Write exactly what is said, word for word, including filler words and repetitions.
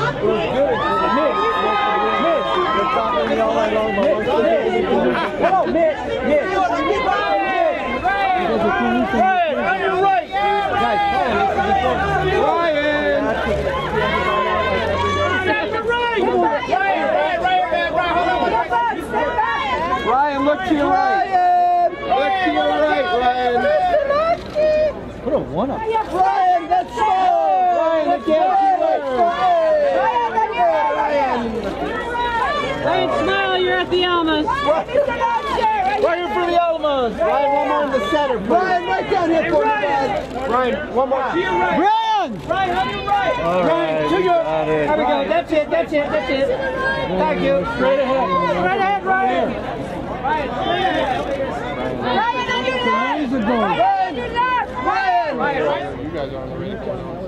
Come on, Mitch. Mitch. Ryan, on your right. Guys, Ryan. Step to right. Ryan, Ryan, Ryan, Ryan. Ryan, look to your right. Look to your right, Ryan. Put a one up. Ryan, that's small. Ryan, look to your right. Ryan, smile, you're at the Almas. Right here for the Almas. Ryan, one more in the center. Ryan, right down here for you. Ryan, one more. To your right. Ryan! Ryan, on your right. All Ryan, right, to your got it. There we go. That's it, that's it, that's it. Thank you. Straight ahead. Straight ahead, Ryan. Ryan, straight ahead. Ryan, on your left. Ryan, on your left. Ryan. Ryan. You guys are on the radio.